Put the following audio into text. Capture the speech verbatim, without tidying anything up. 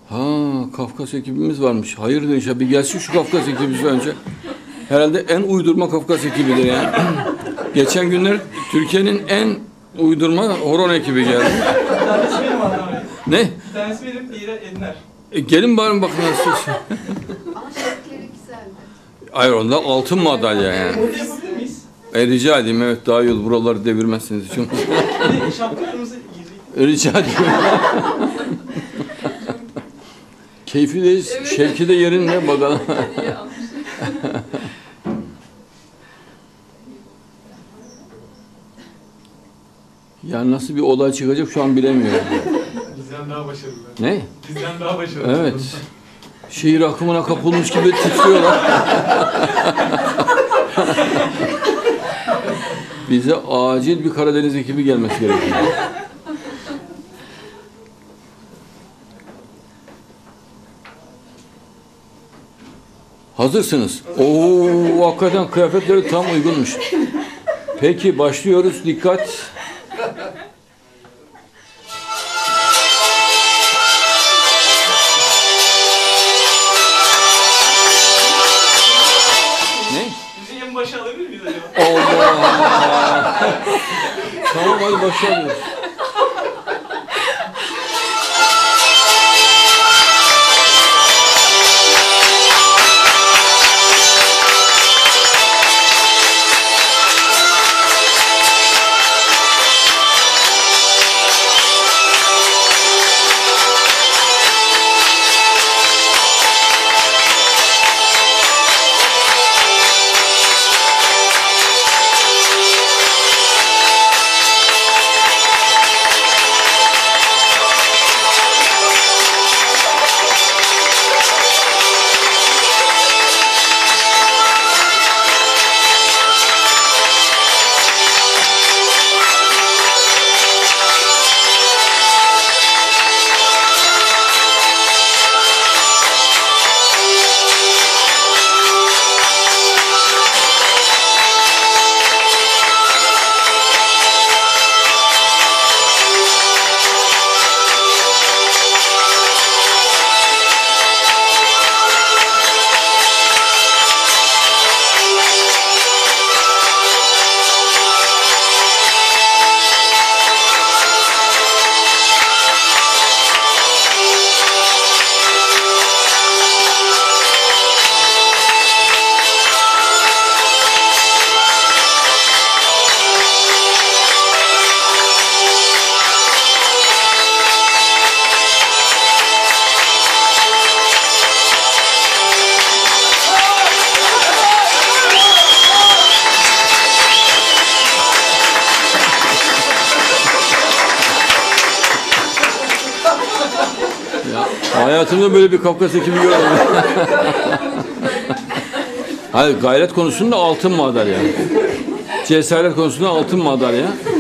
Ha, Kafkas ekibimiz varmış. Hayırdır inşallah. Bir gelsin şu Kafkas ekibimiz önce. Herhalde en uydurma Kafkas ekibidir yani. Geçen günler Türkiye'nin en uydurma horon ekibi geldi. Bir tanesi benim adam. Ne? Bir tanesi benim, diğeri Edner. E, gelin bari bakın nasıl. Ama şekleri güzeldi. Hayır, onda altın madalya yani. Orada yapabilir miyiz? E, rica edeyim, evet, daha iyi olur. Buraları devirmezseniz için. Bir de şapka kırmızı giyecek. Rica edeyim. Keyfideyiz. Evet. Şevki de yerinde bakalım. Ya nasıl bir olay çıkacak şu an bilemiyorum. Bizden daha başarılı. Ne? Bizden daha başarılı. Evet. Şehir akımına kapılmış gibi titriyorlar. Bize acil bir Karadeniz ekibi gelmesi gerekiyor. Hazırsınız. Oo, hakikaten kıyafetleri tam uygunmuş. Peki başlıyoruz. Dikkat. Ne? Bizi en başa alabilir miyiz acaba? Allah! Tamam, hadi başlıyoruz. Hayatımda böyle bir Kafkas ekibi görmedim. Hayır, gayret konusunda altın madalya. Cesaret konusunda altın madalya.